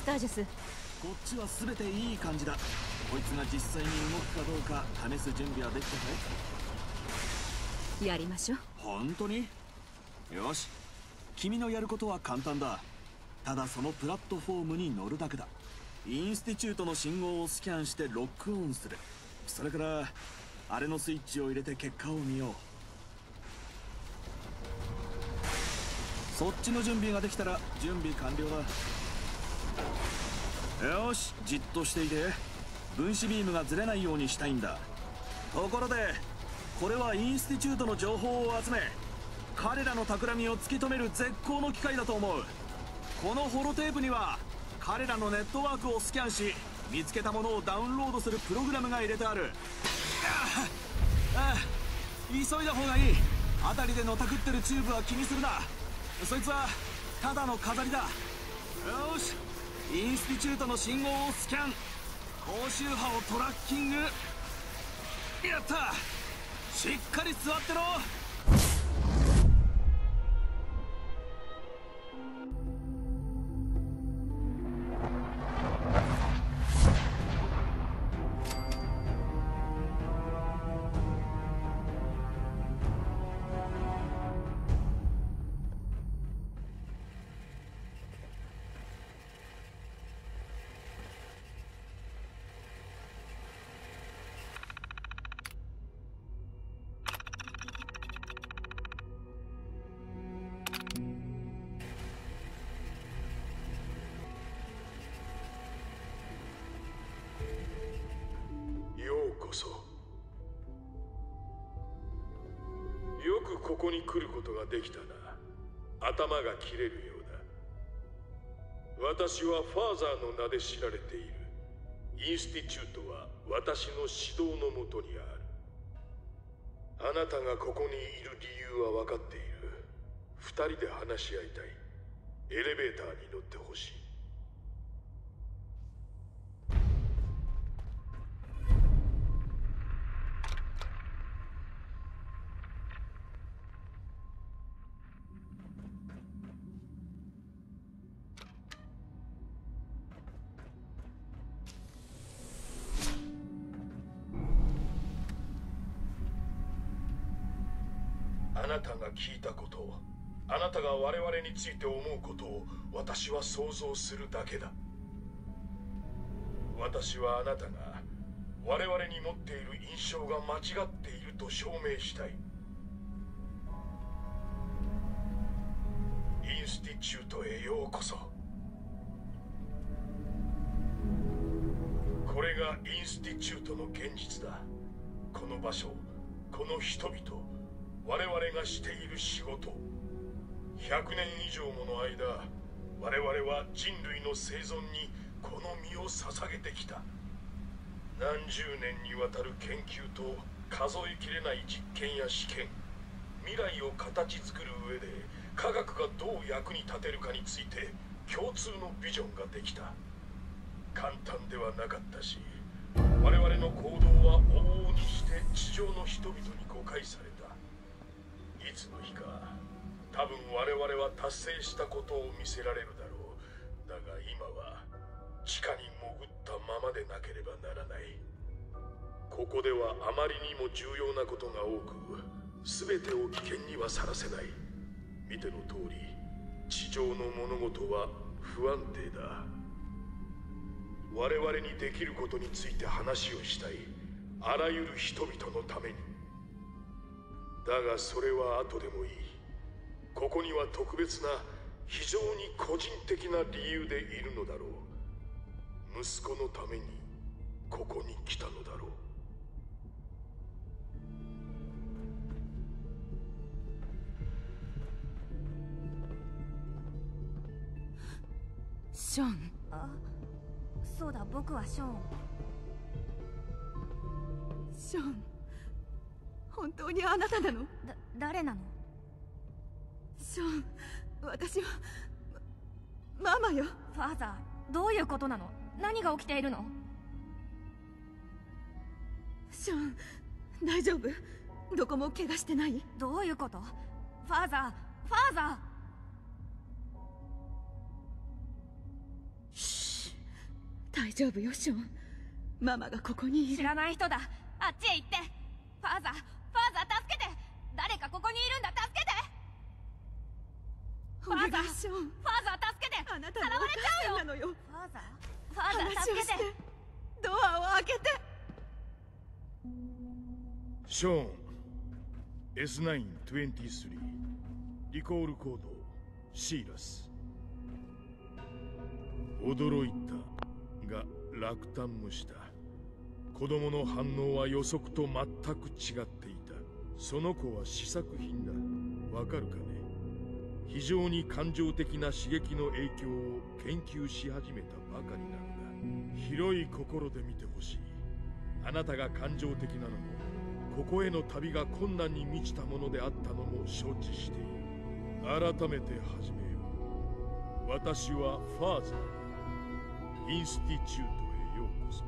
タージュス。 こっちは全ていい感じだ。こいつが実際に動くかどうか試す準備はできたかい？ やりましょう。 本当に？よし、君のやることは簡単だ。ただそのプラットフォームに乗るだけだ。インスティチュートの信号をスキャンしてロックオンする。それからあれのスイッチを入れて結果を見よう。そっちの準備ができたら準備完了だ。よし、じっとしていて。分子ビームがずれないようにしたいんだ。ところでこれはインスティチュートの情報を集め、彼らの企みを突き止める絶好の機会だと思う。このホロテープには彼らのネットワークをスキャンし、見つけたものをダウンロードするプログラムが入れてある。急いだ方がいい。辺りでのたくってるチューブは気にするな。そいつはただの飾りだ。よし、インスティチュートの信号をスキャン、高周波をトラッキング。やった、しっかり座ってろ。 よくここに来ることができたな。頭が切れるようだ。私はファーザーの名で知られている。インスティチュートは私の指導のもとにある。あなたがここにいる理由は分かっている。二人で話し合いたい。エレベーターに乗ってほしい。あなたが聞いたこと、あなたが我々について思うことを私は想像するだけだ。私はあなたが我々に持っている印象が間違っていると証明したい。インスティチュートへようこそ。これがインスティチュートの現実だ。この場所、この人々、我々がしている仕事。100年以上もの間、我々は人類の生存にこの身を捧げてきた。何十年にわたる研究と数えきれない実験や試験、未来を形作る上で科学がどう役に立てるかについて共通のビジョンができた。簡単ではなかったし、我々の行動は往々にして地上の人々に誤解された。いつの日か多分我々は達成したことを見せられるだろう。だが今は地下に潜ったままでなければならない。ここではあまりにも重要なことが多く、全てを危険にはさらせない。見ての通り、地上の物事は不安定だ。我々にできることについて話をしたい。あらゆる人々のために。だがそれは後でもいい。ここには特別な、非常に個人的な理由でいるのだろう。息子のためにここに来たのだろう。 ショーン。 あ、そうだ、僕はショーン。 ショーン、本当にあなたなの？ 誰なの？ ショーン、私はママよ。 ファーザー、どういうことなの？何が起きているの？ ショーン、大丈夫？どこも怪我してない？ どういうこと？ファーザー、ファーザー。 シ大丈夫よショーン。ママがここにいる。 知らない人だ。あっちへ行って。ファーザー、ファーザー助けて。誰かここにいるんだ。助けて。 お願いショーン。 ファーザー助けて。 あなたのお母さんなのよ。 ファーザー、ファーザー助けて。 ドアを開けて。 ショーン S923 リコールコードシーラス。驚いたが落胆もした。子供の反応は予測と全く違っていた。その子は試作品だ。わかるかね。非常に感情的な刺激の影響を研究し始めたばかりなのだ。広い心で見てほしい。あなたが感情的なのも、ここへの旅が困難に満ちたものであったのも承知している。改めて始めよう。私はファーザー。インスティチュートへようこそ。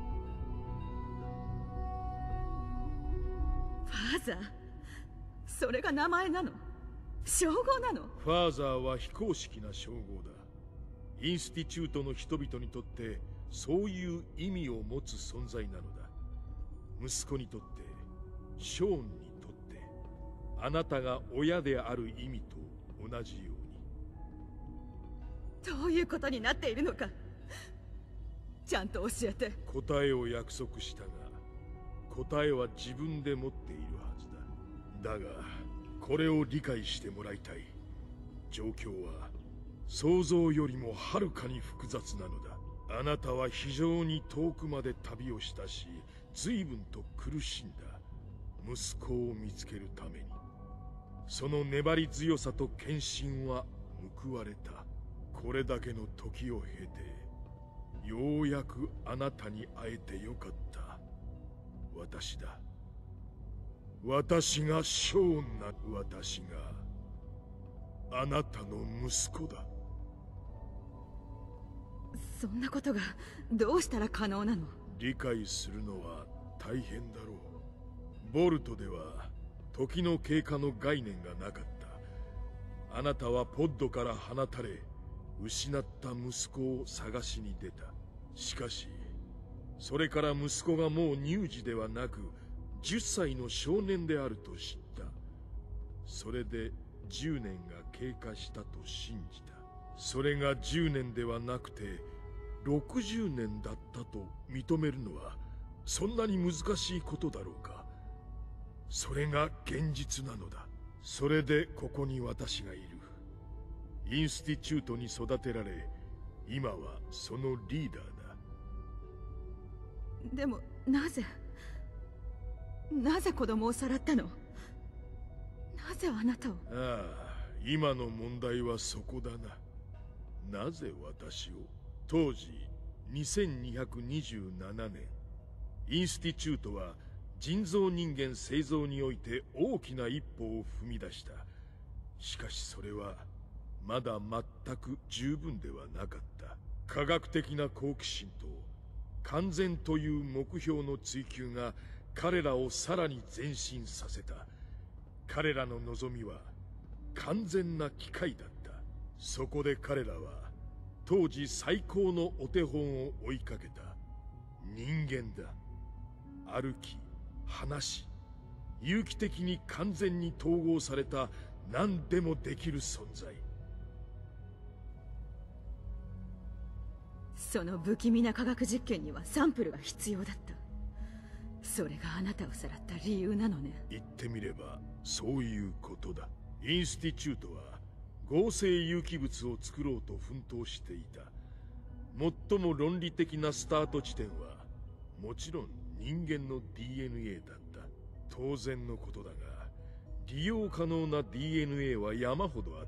ファーザー、それが名前なの？称号なの？ ファーザーは非公式な称号だ。インスティチュートの人々にとってそういう意味を持つ存在なのだ。息子にとって、ショーンにとって、あなたが親である意味と同じように。 どういうことになっているのか、ちゃんと教えて。 答えを約束したが、答えは自分で持っているはずだ。だがこれを理解してもらいたい。状況は想像よりもはるかに複雑なのだ。あなたは非常に遠くまで旅をしたし、随分と苦しんだ。息子を見つけるために。その粘り強さと献身は報われた。これだけの時を経て、ようやくあなたに会えてよかった。私だ。私がショーンな。私があなたの息子だ。 そんなことがどうしたら可能なの？ 理解するのは大変だろう。ボルトでは時の経過の概念がなかった。あなたはポッドから放たれ、失った息子を探しに出た。しかしそれから息子がもう乳児ではなく10歳の少年であると知った。それで10年が経過したと信じた。それが10年ではなくて60年だったと認めるのはそんなに難しいことだろうか。それが現実なのだ。それでここに私がいる。インスティチュートに育てられ、今はそのリーダーだ。 でもなぜ子供をさらったの？なぜあなたを？ ああ、今の問題はそこだな。なぜ私を？当時2227年、インスティチュートは人造人間製造において大きな一歩を踏み出した。しかしそれはまだ全く十分ではなかった。科学的な好奇心と完全という目標の追求が彼らをさらに前進させた。彼らの望みは完全な機械だった。そこで彼らは当時最高のお手本を追いかけた。人間だ。歩き、話し、有機的に完全に統合された何でもできる存在。 その不気味な科学実験にはサンプルが必要だった。それがあなたをさらった理由なのね。 言ってみればそういうことだ。インスティチュートは合成有機物を作ろうと奮闘していた。最も論理的なスタート地点はもちろん人間の DNA だった。当然のことだが、利用可能な DNA は山ほどあった。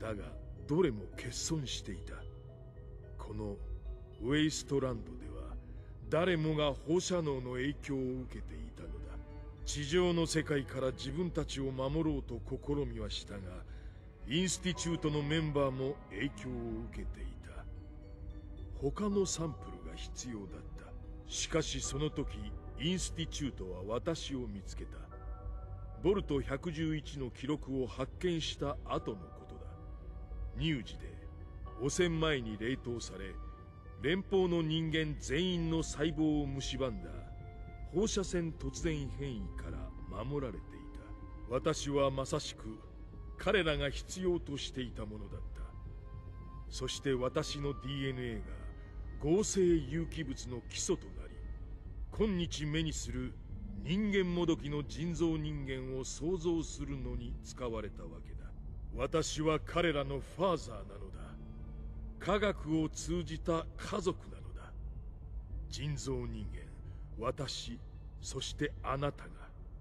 だがどれも欠損していた。このウェイストランドでは誰もが放射能の影響を受けていたのだ。地上の世界から自分たちを守ろうと試みはしたが、インスティチュートのメンバーも影響を受けていた。他のサンプルが必要だった。しかしその時インスティチュートは私を見つけた。ボルト111の記録を発見した後のことだ。乳児で汚染前に冷凍され、 連邦の人間全員の細胞を蝕んだ放射線突然変異から守られていた。私はまさしく彼らが必要としていたものだった。そして私の DNA が合成有機物の基礎となり、今日目にする人間もどきの人造人間を創造するのに使われたわけだ。私は彼らのファーザーなのだ。科学を通じた家族なのだ。人造人間、私、そしてあなたが。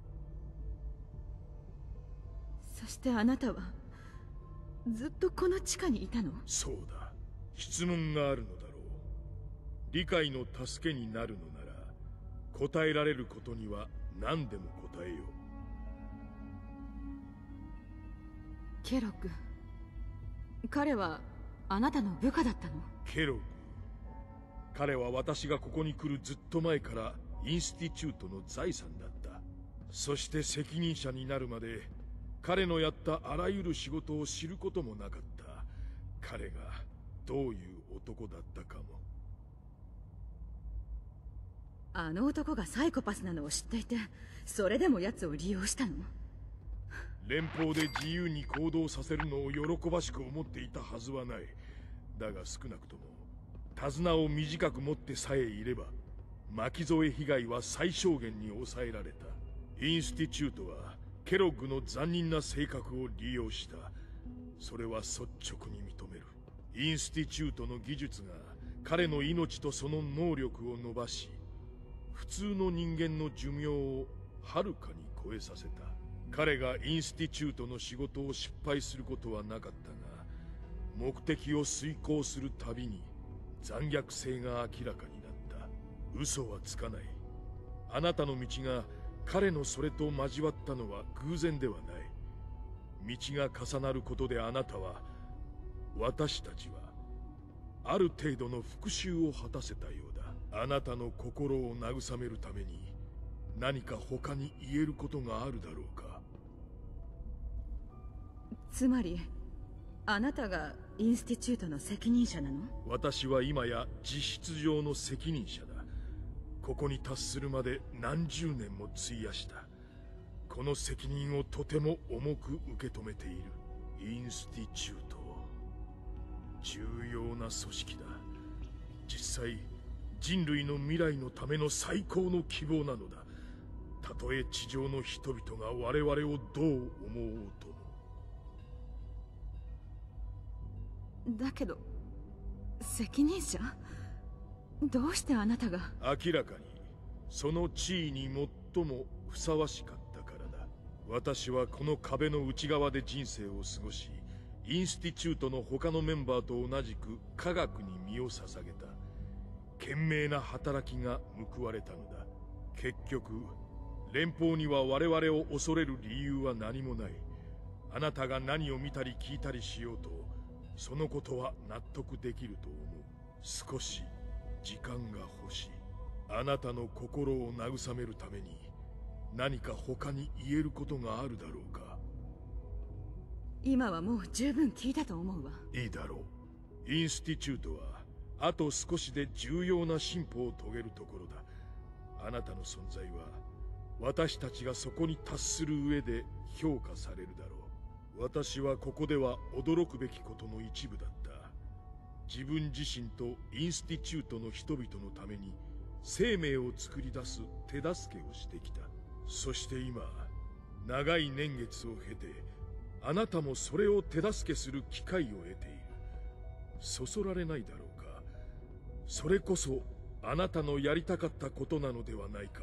そしてあなたはずっとこの地下にいたの？ そうだ。質問があるのだろう。理解の助けになるのなら答えられることには何でも答えよう。 ケロッグ、彼はあなたの部下だったの？ ケロッグ、彼は私がここに来るずっと前からインスティチュートの財産だった。そして責任者になるまで彼のやったあらゆる仕事を知ることもなかった。彼がどういう男だったかも。 あの男がサイコパスなのを知っていて、それでも奴を利用したの？ 連邦で自由に行動させるのを喜ばしく思っていたはずはない。だが少なくとも手綱を短く持ってさえいれば巻き添え被害は最小限に抑えられた。インスティチュートはケロッグの残忍な性格を利用した。それは率直に認める。インスティチュートの技術が彼の命とその能力を伸ばし、普通の人間の寿命をはるかに超えさせた。彼がインスティチュートの仕事を失敗することはなかったが、目的を遂行するたびに残虐性が明らかになった。嘘はつかない。あなたの道が彼のそれと交わったのは偶然ではない。道が重なることであなたは、私たちはある程度の復讐を果たせたようだ。あなたの心を慰めるために何か他に言えることがあるだろうか。 つまりあなたがインスティチュートの責任者なの？ 私は今や実質上の責任者だ。ここに達するまで何十年も費やした。この責任をとても重く受け止めている。インスティチュート、重要な組織だ。実際人類の未来のための最高の希望なのだ。たとえ地上の人々が我々をどう思おうとも。 だけど責任者？どうしてあなたが？ 明らかにその地位に最もふさわしかったからだ。私はこの壁の内側で人生を過ごし、インスティチュートの他のメンバーと同じく科学に身を捧げた。懸命な働きが報われたのだ。結局連邦には我々を恐れる理由は何もない。あなたが何を見たり聞いたりしようと、そのことは納得できると思う。少し時間が欲しい。あなたの心を慰めるために何か他に言えることがあるだろうか。 今はもう十分聞いたと思うわ。 いいだろう。インスティチュートはあと少しで重要な進歩を遂げるところだ。あなたの存在は私たちがそこに達する上で評価されるだろう。私はここでは驚くべきことの一部だった。自分自身とインスティチュートの人々のために生命を作り出す手助けをしてきた。そして今、長い年月を経てあなたもそれを手助けする機会を得ている。そそられないだろうか。それこそあなたのやりたかったことなのではないか。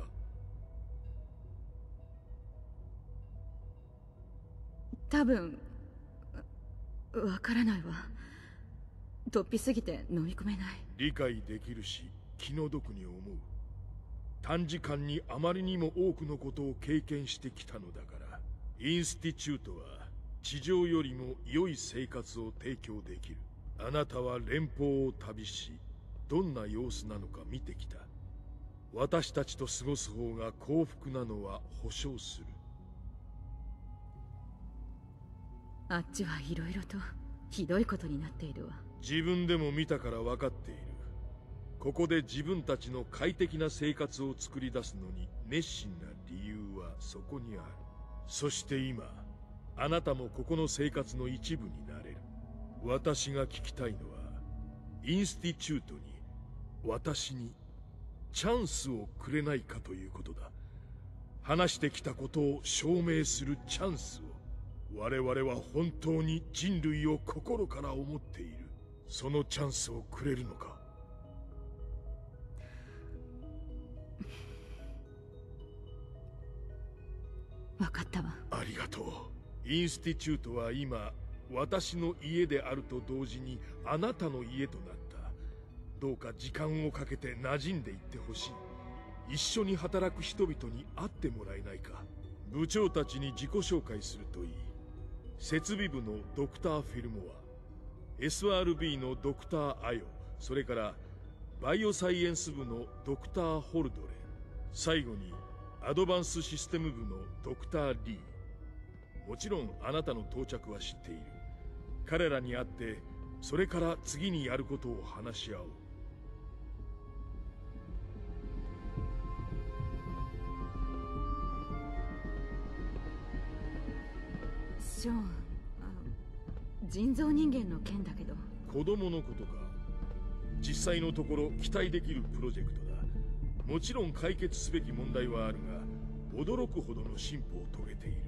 多分わからないわ。突飛すぎて飲み込めない。 理解できるし気の毒に思う。短時間にあまりにも多くのことを経験してきたのだから。インスティチュートは地上よりも良い生活を提供できる。あなたは連邦を旅し、どんな様子なのか見てきた。私たちと過ごす方が幸福なのは保証する。 あっちはいろいろとひどいことになっているわ。 自分でも見たから分かっている。 ここで自分たちの快適な生活を作り出すのに熱心な理由はそこにある。そして今、あなたもここの生活の一部になれる。私が聞きたいのは、インスティチュートに私にチャンスをくれないかということだ。話してきたことを証明するチャンスを。我々は本当に人類を心から思っている。そのチャンスをくれるのか。 分かったわ。 ありがとう。インスティチュートは今、私の家であると同時にあなたの家となった。どうか時間をかけて馴染んでいってほしい。一緒に働く人々に会ってもらえないか。部長たちに自己紹介するといい。設備部のドクター・フィルモア、 SRB のドクター・アヨ、それからバイオサイエンス部のドクター・ホルドレン、最後にアドバンスシステム部のドクター・リー。もちろんあなたの到着は知っている。彼らに会ってそれから次にやることを話し合おう。 ショーン、人造人間の件だけど。 子供のことか。実際のところ期待できるプロジェクトだ。もちろん解決すべき問題はあるが、驚くほどの進歩を遂げている。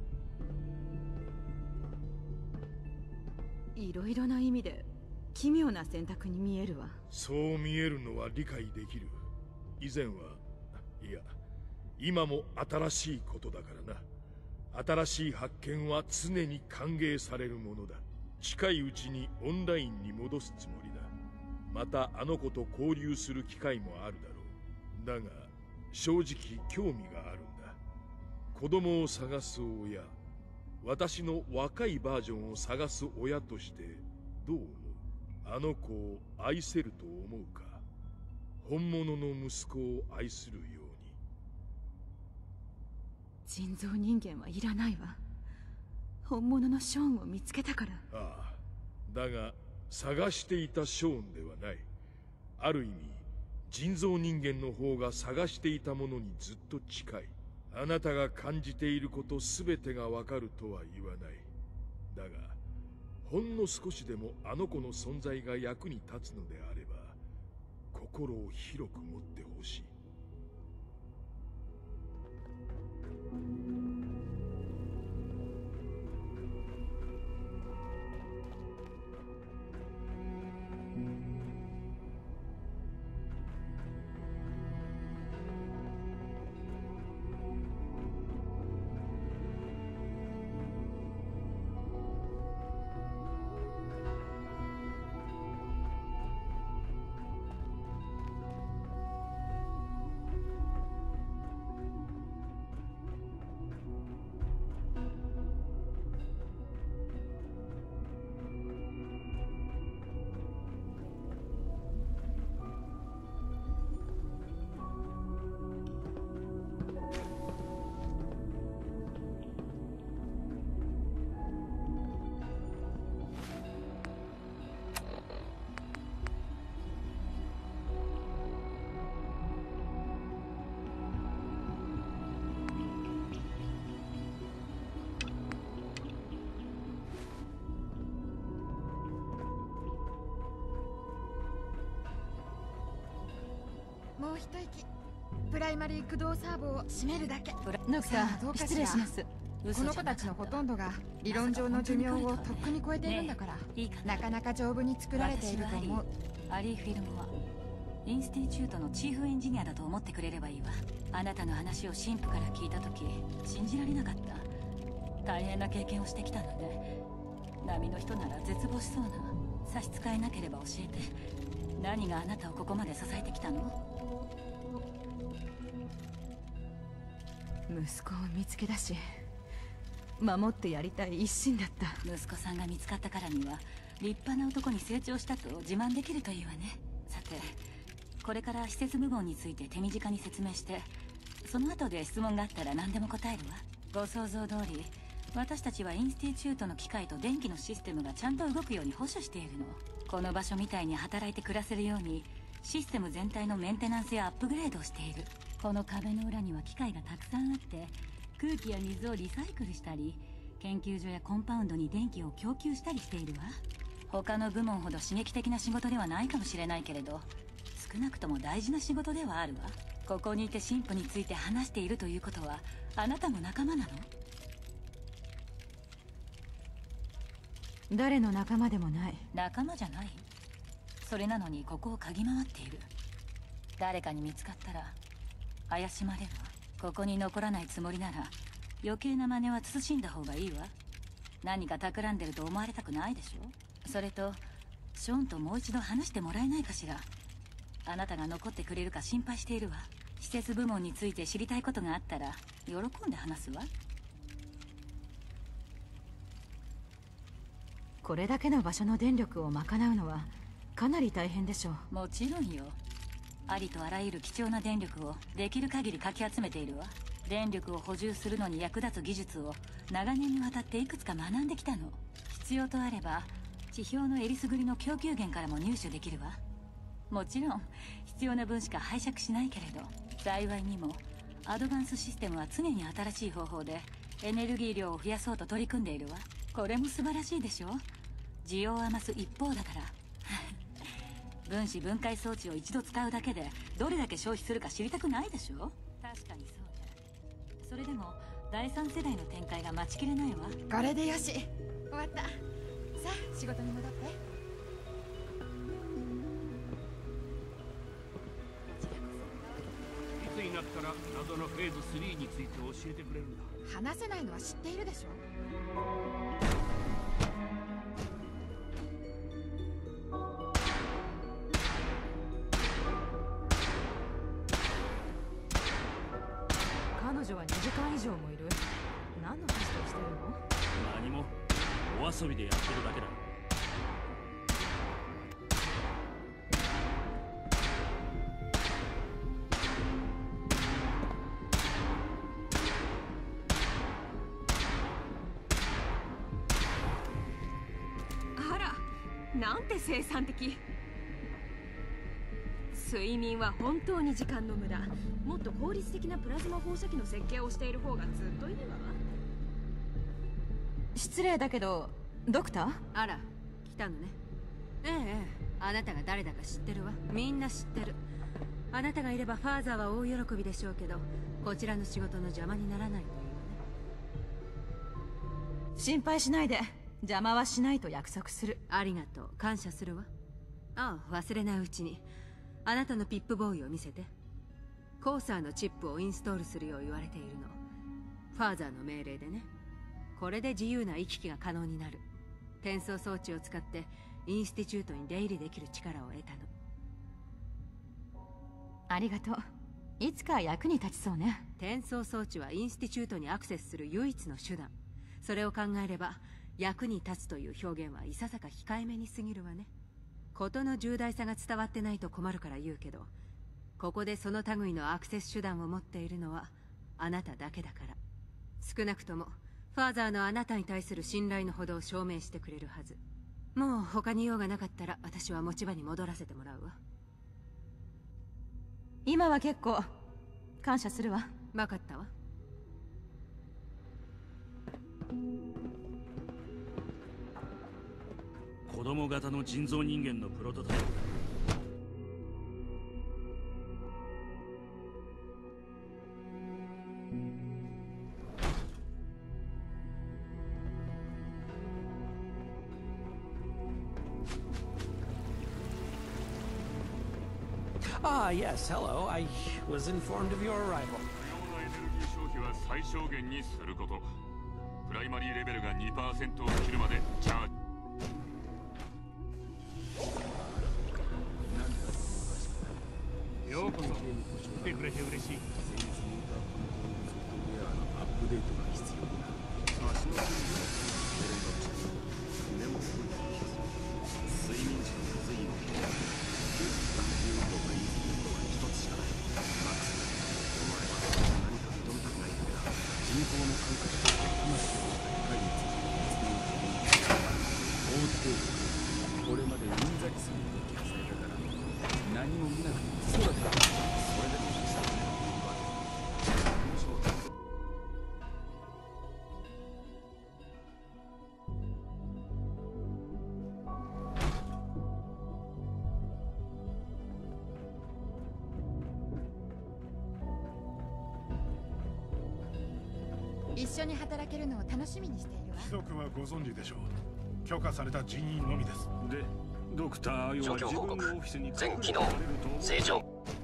いろいろな意味で奇妙な選択に見えるわ。 そう見えるのは理解できる。以前は、いや今も新しいことだからな。新しい発見は常に歓迎されるものだ。近いうちにオンラインに戻すつもりだ。またあの子と交流する機会もあるだろう。だが正直興味があるんだ。子供を探す親、私の若いバージョンを探す親としてどう思う？あの子を愛せると思うか？本物の息子を愛するように。 人造人間はいらないわ。本物のショーンを見つけたから。 ああ、だが探していたショーンではない。ある意味人造人間の方が探していたものにずっと近い。あなたが感じていること全てがわかるとは言わない。だがほんの少しでもあの子の存在が役に立つのであれば、心を広く持ってほしい。 もう一息。プライマリー駆動サーボを閉めるだけ。 ノクター、 さあどうかしら。 失礼します。 この子たちのほとんどが理論上の寿命をとっくに超えているんだから、なかなか丈夫に作られていると思う。 アリー・フィルモア、インスティチュートのチーフエンジニアだと思ってくれればいいわ。あなたの話を神父から聞いた時信じられなかった。大変な経験をしてきたのね。波の人なら絶望しそうな。差し支えなければ教えて。何があなたをここまで支えてきたの？ 息子を見つけ出し守ってやりたい一心だった。 息子さんが見つかったからには立派な男に成長したと自慢できるといいわね。さて、これから施設部門について手短に説明して、その後で質問があったら何でも答えるわ。ご想像通り、私たちはインスティチュートの機械と電気のシステムがちゃんと動くように保守しているの。この場所みたいに働いて暮らせるようにシステム全体のメンテナンスやアップグレードをしている。この壁の裏には機械がたくさんあって、空気や水をリサイクルしたり、研究所やコンパウンドに電気を供給したりしているわ。他の部門ほど刺激的な仕事ではないかもしれないけれど、少なくとも大事な仕事ではあるわ。ここにいて神父について話しているということは、あなたの仲間なの？ 誰の仲間でもない。 仲間じゃない？それなのにここを嗅ぎ回っている。誰かに見つかったら怪しまれるわ。ここに残らないつもりなら余計な真似は慎んだ方がいいわ。何か企んでると思われたくないでしょ。それとショーンともう一度話してもらえないかしら。あなたが残ってくれるか心配しているわ。施設部門について知りたいことがあったら喜んで話すわ。 これだけの場所の電力を賄うのはかなり大変でしょう。 もちろんよ。ありとあらゆる貴重な電力をできる限りかき集めているわ。電力を補充するのに役立つ技術を長年にわたっていくつか学んできたの。必要とあれば地表のえりすぐりの供給源からも入手できるわ。もちろん必要な分しか拝借しないけれど、幸いにもアドバンスシステムは常に新しい方法でエネルギー量を増やそうと取り組んでいるわ。これも素晴らしいでしょ。需要を余す一方だから分子分解装置を一度使うだけでどれだけ消費するか知りたくないでしょ。確かにそうね。それでも第3世代の展開が待ちきれないわ。 これでよし、終わった。さあ仕事に戻って。 いつになったら謎のフェーズ3について教えてくれるんだ。 話せないのは知っているでしょ。 彼女は2時間以上もいる。何のテストをしてるの？ 何も、お遊びでやってるだけだ。 あら、なんて生産的。睡眠は本当に時間の無駄。もっと効率的なプラズマ放射器の設計をしている方がずっといいわ。 失礼だけどドクター？ あら、来たのね。ええ、あなたが誰だか知ってるわ。みんな知ってる。あなたがいればファーザーは大喜びでしょうけど、こちらの仕事の邪魔にならないというわね。 心配しないで。邪魔はしないと約束する。 ありがとう、感謝するわ。ああ、忘れないうちにあなたのピップボーイを見せて。コーサーのチップをインストールするよう言われているの。ファーザーの命令でね。これで自由な行き来が可能になる。転送装置を使ってインスティチュートに出入りできる力を得たの。 ありがとう。いつか役に立ちそうね。 転送装置はインスティチュートにアクセスする唯一の手段。それを考えれば役に立つという表現はいささか控えめに過ぎるわね。事の重大さが伝わってないと困るから言うけど、ここでその類のアクセス手段を持っているのはあなただけだから。少なくともファーザーのあなたに対する信頼のほどを証明してくれるはず。もう他に用がなかったら私は持ち場に戻らせてもらうわ。 今は結構感謝するわ。 分かったわ。 子供型の人造人間のプロトタイプだ。 Ah, yes, hello. I was informed of your arrival. 不要なエネルギー消費は最小限にすること。プライマリーレベルが 2% を切るまでチャージ。 ようこそ。来てくれて嬉しい。 アップデートが必要になる。足のメモする睡眠時の水位を計測。有効がいいことは一つしかない。マックス、お前は何か認めたくないだけだ。人口の参加者が今すぐ高いについて発言を放っている。これまでうんざりすると聞かされたから何何も見なくてそうだった。それでもさ一緒に働けるのを楽しみにしているわ。 規則はご存知でしょう。許可された人員のみです。 で、ドクターアヨは自分のオフィスに全機能正常。 ロ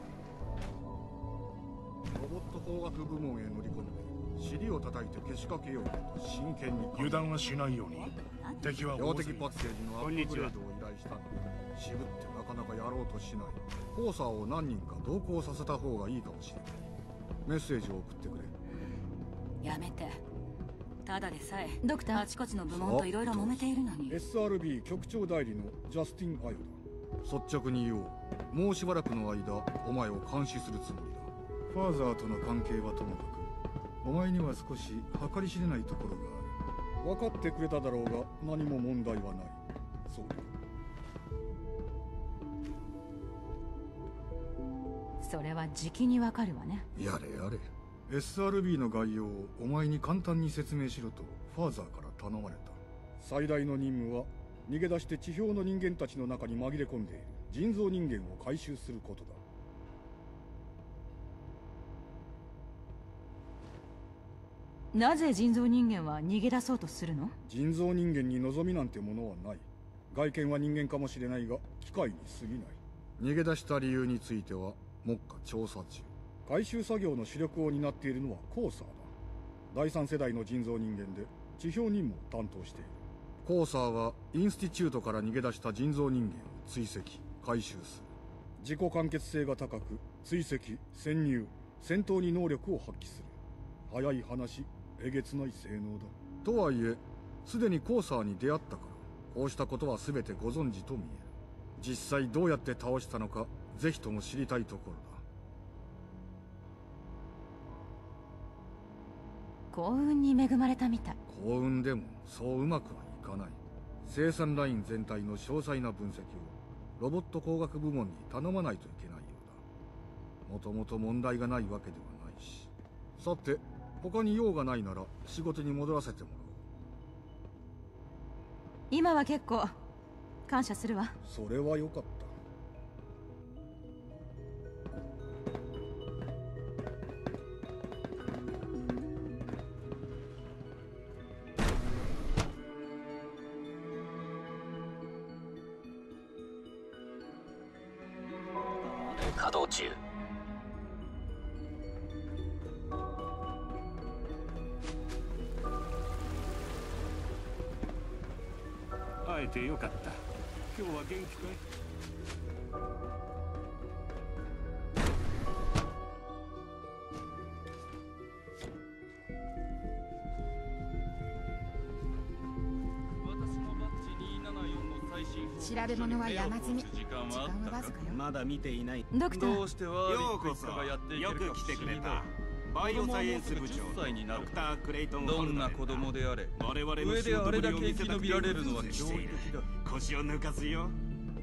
ボット工学部門へ乗り込んで尻を叩いてけしかけようと真剣に。 油断はしないように。敵は標的パッケージのアップグレードを依頼したのに渋ってなかなかやろうとしない。コーサーを何人か同行させた方がいいかもしれない。メッセージを送ってくれ。 やめて。ただでさえドクターあちこちの部門といろいろ揉めているのに。 SRB 局長代理のジャスティン・アヨだ。率直に言おう。もうしばらくの間お前を監視するつもりだ。ファーザーとの関係はともかくお前には少し計り知れないところがある。分かってくれただろうが何も問題はない。そうだ。 それはじきにわかるわね。 やれやれ。SRB の概要をお前に簡単に説明しろとファーザーから頼まれた。最大の任務は逃げ出して地表の人間たちの中に紛れ込んでいる人造人間を回収することだ。 なぜ人造人間は逃げ出そうとするの？ 人造人間に望みなんてものはない。外見は人間かもしれないが機械に過ぎない。逃げ出した理由については目下調査中。回収作業の主力を担っているのはコーサーだ。第3世代の人造人間で地表任務を担当している。コーサーはインスティチュートから逃げ出した人造人間を追跡回収する。自己完結性が高く追跡潜入戦闘に能力を発揮する。早い話えげつない性能だ。とはいえすでにコーサーに出会ったからこうしたことは全てご存知と見える。実際どうやって倒したのかぜひとも知りたいところだ。 幸運に恵まれたみたい。幸運でもそううまくはいかない。生産ライン全体の詳細な分析をロボット工学部門に頼まないといけないようだ。もともと問題がないわけではないし。さて他に用がないなら仕事に戻らせてもらおう。 今は結構感謝するわ。 それはよかった。 稼働中。 会えてよかった。今日は元気かい？ 調べ物は山積み。時間はわずかよ。 まだ見ていない。 ドクター。 どうしてはようこそ。よく来てくれた。バイオサイエンス部長ドクター・クレイトン・どんな子供であれ我々の上であれだけ生き延びられるのは驚異的だ。 腰を抜かすよ。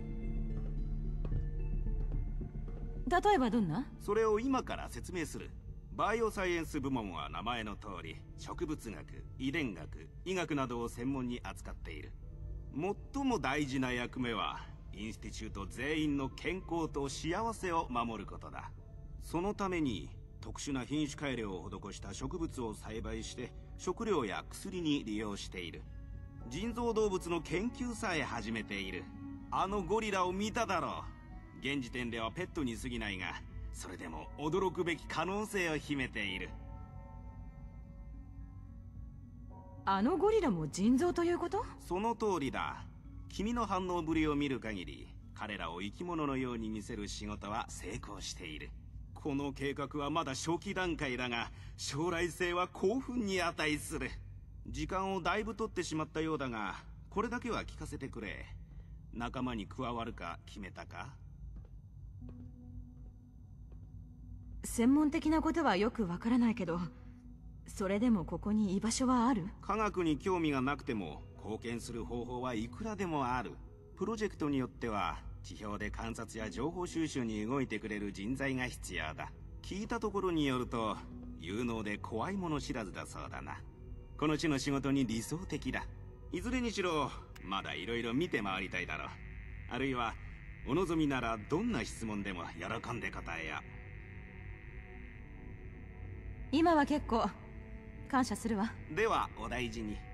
例えばどんな？ それを今から説明する。バイオサイエンス部門は名前の通り植物学、遺伝学、医学などを専門に扱っている。最も大事な役目はインスティチュート全員の健康と幸せを守ることだ。そのために特殊な品種改良を施した植物を栽培して食料や薬に利用している。人造動物の研究さえ始めている。あのゴリラを見ただろう。現時点ではペットに過ぎないが、それでも驚くべき可能性を秘めている。 あのゴリラも人造ということ？ その通りだ。君の反応ぶりを見る限り彼らを生き物のように見せる仕事は成功している。この計画はまだ初期段階だが将来性は興奮に値する。時間をだいぶ取ってしまったようだがこれだけは聞かせてくれ。仲間に加わるか決めたか？ 専門的なことはよくわからないけど、それでもここに居場所はある？ 科学に興味がなくても貢献する方法はいくらでもある。プロジェクトによっては地表で観察や情報収集に動いてくれる人材が必要だ。聞いたところによると有能で怖いもの知らずだそうだな。この地の仕事に理想的だ。いずれにしろまだいろいろ見て回りたいだろう。あるいはお望みならどんな質問でも喜んで答えよう。 今は結構感謝するわ。 ではお大事に。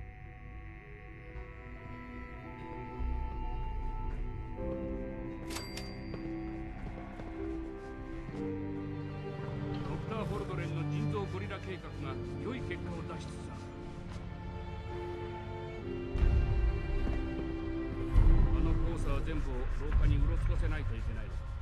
ドクター・ホルドレンの人造ゴリラ計画が良い結果を出しつつある。あのコースは全部を廊下にうろつかせないといけない。